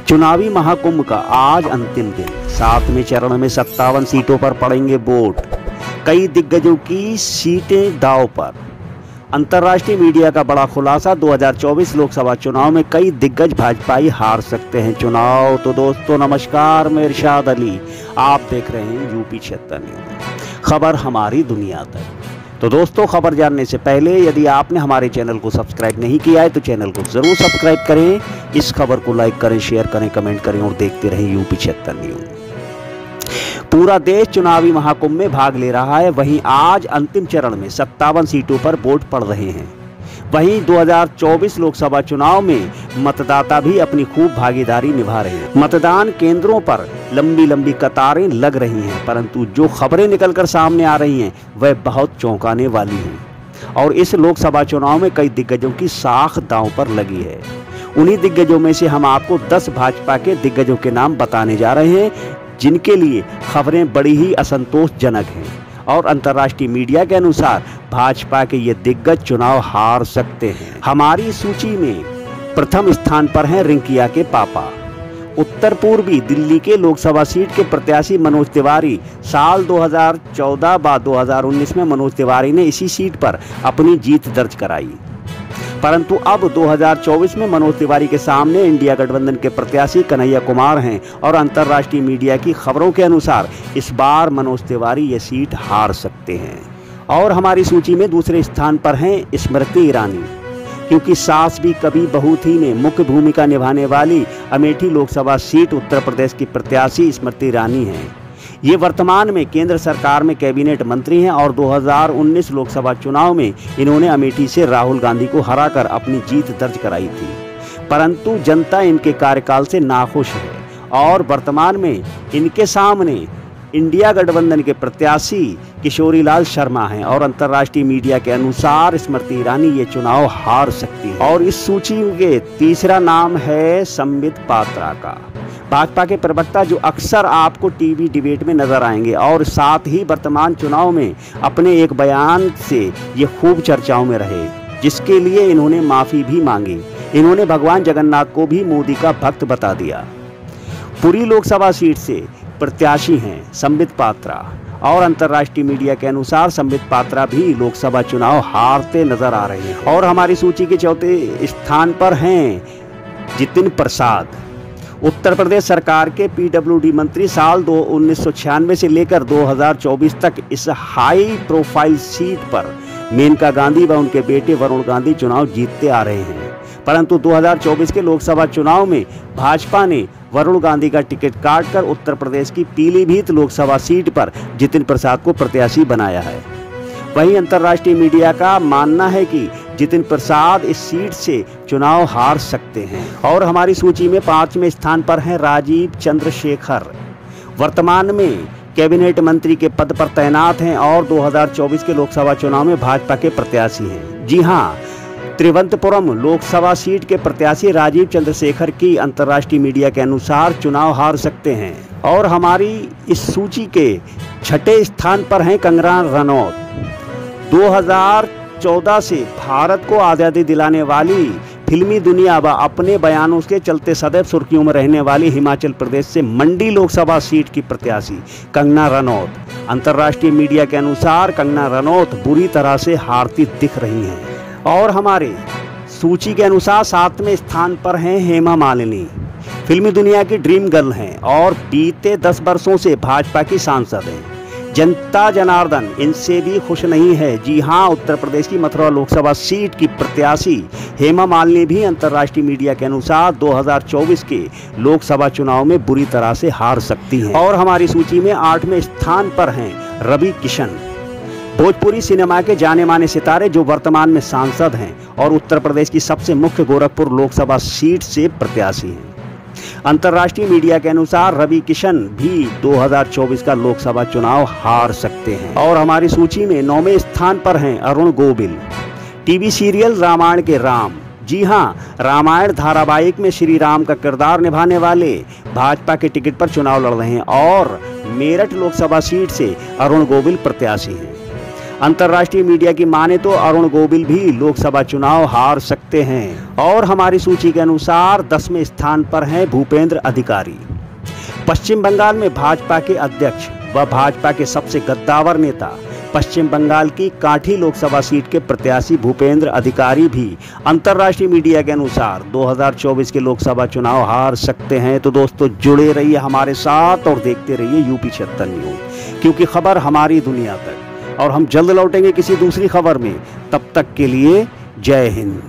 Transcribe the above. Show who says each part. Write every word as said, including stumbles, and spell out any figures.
Speaker 1: चुनावी महाकुंभ का आज अंतिम दिन। सातवें चरण में सत्तावन सीटों पर पड़ेंगे वोट। कई दिग्गजों की सीटें दांव पर। अंतर्राष्ट्रीय मीडिया का बड़ा खुलासा, दो हज़ार चौबीस लोकसभा चुनाव में कई दिग्गज भाजपाई हार सकते हैं चुनाव। तो दोस्तों नमस्कार, मैं इरशाद अली, आप देख रहे हैं यूपी छिहत्तर न्यूज़, खबर हमारी दुनिया तक। तो दोस्तों खबर जानने से पहले यदि आपने हमारे चैनल को सब्सक्राइब नहीं किया है तो चैनल को जरूर सब्सक्राइब करें, इस खबर को लाइक करें, शेयर करें, कमेंट करें और देखते रहें यूपी छिहत्तर न्यूज़। पूरा देश चुनावी महाकुंभ में भाग ले रहा है। वहीं आज अंतिम चरण में सत्तावन सीटों पर वोट पड़ रहे हैं। वहीं दो हज़ार चौबीस लोकसभा चुनाव में मतदाता भी अपनी खूब भागीदारी निभा रहे हैं। मतदान केंद्रों पर लंबी लंबी कतारें लग रही हैं, परंतु जो खबरें निकलकर सामने आ रही हैं वह बहुत चौंकाने वाली हैं। और इस लोकसभा चुनाव में कई दिग्गजों की साख दांव पर लगी है। उन्हीं दिग्गजों में से हम आपको दस भाजपा के दिग्गजों के नाम बताने जा रहे हैं, जिनके लिए खबरें बड़ी ही असंतोषजनक हैं। और अंतर्राष्ट्रीय मीडिया के अनुसार भाजपा के ये दिग्गज चुनाव हार सकते हैं। हमारी सूची में प्रथम स्थान पर हैं रिंकिया के पापा। उत्तर पूर्वी दिल्ली के लोकसभा सीट के प्रत्याशी मनोज तिवारी। साल दो हज़ार चौदह बाद दो हज़ार उन्नीस में मनोज तिवारी ने इसी सीट पर अपनी जीत दर्ज कराई, परंतु अब दो हज़ार चौबीस में मनोज तिवारी के सामने इंडिया गठबंधन के प्रत्याशी कन्हैया कुमार हैं। और अंतर्राष्ट्रीय मीडिया की खबरों के अनुसार इस बार मनोज तिवारी ये सीट हार सकते हैं। और हमारी सूची में दूसरे स्थान पर हैं स्मृति ईरानी, क्योंकि सास भी कभी बहू थी में मुख्य भूमिका निभाने वाली अमेठी लोकसभा सीट उत्तर प्रदेश की प्रत्याशी स्मृति ईरानी हैं। ये वर्तमान में केंद्र सरकार में कैबिनेट मंत्री हैं और दो हज़ार उन्नीस लोकसभा चुनाव में इन्होंने अमेठी से राहुल गांधी को हराकर अपनी जीत दर्ज कराई थी, परंतु जनता इनके कार्यकाल से नाखुश है और वर्तमान में इनके सामने इंडिया गठबंधन के प्रत्याशी किशोरीलाल शर्मा हैं। और अंतर्राष्ट्रीय मीडिया के अनुसार स्मृति ईरानी ये चुनाव हार सकती है। और इस सूची के तीसरा नाम है संबित पात्रा का, भाजपा के प्रवक्ता, जो अक्सर आपको टीवी डिबेट में नजर आएंगे और साथ ही वर्तमान चुनाव में अपने एक बयान से ये खूब चर्चाओं में रहे, जिसके लिए इन्होंने माफी भी मांगी। इन्होंने भगवान जगन्नाथ को भी मोदी का भक्त बता दिया। पुरी लोकसभा सीट से प्रत्याशी हैं संबित पात्रा और अंतर्राष्ट्रीय मीडिया के अनुसार संबित पात्रा भी लोकसभा चुनाव हारते नजर आ रहे हैं। और हमारी सूची के चौथे स्थान पर हैं जितिन प्रसाद, उत्तर प्रदेश सरकार के पीडब्ल्यूडी मंत्री। साल दो उन्नीस सौ छियानवे से लेकर दो हज़ार चौबीस तक इस हाई प्रोफाइल सीट पर मेनका गांधी व उनके बेटे वरुण गांधी चुनाव जीतते आ रहे हैं, परंतु दो हज़ार चौबीस के लोकसभा चुनाव में भाजपा ने वरुण गांधी का टिकट काटकर उत्तर प्रदेश की पीलीभीत लोकसभा सीट पर जितिन प्रसाद को प्रत्याशी बनाया है। वहीं अंतर्राष्ट्रीय मीडिया का मानना है कि जितिन प्रसाद इस सीट से चुनाव हार सकते हैं। और हमारी सूची में पांचवें स्थान पर हैं राजीव चंद्रशेखर, वर्तमान में कैबिनेट मंत्री के पद पर तैनात हैं और दो हज़ार चौबीस के लोकसभा चुनाव में भाजपा के प्रत्याशी हैं। जी हां, त्रिवंतपुरम लोकसभा सीट के प्रत्याशी राजीव चंद्रशेखर की अंतर्राष्ट्रीय मीडिया के अनुसार चुनाव हार सकते हैं। और हमारी इस सूची के छठे स्थान पर हैं कंगना रनौत, दो हज़ार चौदह से भारत को आज़ादी दिलाने वाली फिल्मी दुनिया व अपने बयानों के चलते सदैव सुर्खियों में रहने वाली हिमाचल प्रदेश से मंडी लोकसभा सीट की प्रत्याशी कंगना रनौत। अंतर्राष्ट्रीय मीडिया के अनुसार कंगना रनौत बुरी तरह से हारती दिख रही हैं। और हमारे सूची के अनुसार सातवें स्थान पर हैं हेमा मालिनी, फिल्मी दुनिया की ड्रीम गर्ल हैं और बीते दस वर्षों से भाजपा की सांसद हैं। जनता जनार्दन इनसे भी खुश नहीं है। जी हां, उत्तर प्रदेश की मथुरा लोकसभा सीट की प्रत्याशी हेमा मालिनी भी अंतर्राष्ट्रीय मीडिया के अनुसार दो हज़ार चौबीस के लोकसभा चुनाव में बुरी तरह से हार सकती हैं। और हमारी सूची में आठवें स्थान पर हैं रवि किशन, भोजपुरी सिनेमा के जाने माने सितारे, जो वर्तमान में सांसद हैं और उत्तर प्रदेश की सबसे मुख्य गोरखपुर लोकसभा सीट से प्रत्याशी हैं। अंतर्राष्ट्रीय मीडिया के अनुसार रवि किशन भी दो हज़ार चौबीस का लोकसभा चुनाव हार सकते हैं। और हमारी सूची में नौवें स्थान पर हैं अरुण गोविल, टीवी सीरियल रामायण के राम। जी हां, रामायण धारावाहिक में श्री राम का किरदार निभाने वाले भाजपा के टिकट पर चुनाव लड़ रहे हैं और मेरठ लोकसभा सीट से अरुण गोविल प्रत्याशी हैं। अंतर्राष्ट्रीय मीडिया की माने तो अरुण गोविल भी लोकसभा चुनाव हार सकते हैं। और हमारी सूची के अनुसार दसवें स्थान पर हैं भूपेंद्र अधिकारी। पश्चिम बंगाल में भाजपा के अध्यक्ष व भाजपा के सबसे गद्दावर नेता, पश्चिम बंगाल की कांठी लोकसभा सीट के प्रत्याशी भूपेंद्र अधिकारी भी अंतर्राष्ट्रीय मीडिया के अनुसार दो हज़ार चौबीस के लोकसभा चुनाव हार सकते हैं। तो दोस्तों जुड़े रहिए हमारे साथ और देखते रहिए यूपी छिहत्तर न्यूज़, क्योंकि खबर हमारी दुनिया तक। और हम जल्द लौटेंगे किसी दूसरी खबर में, तब तक के लिए जय हिंद।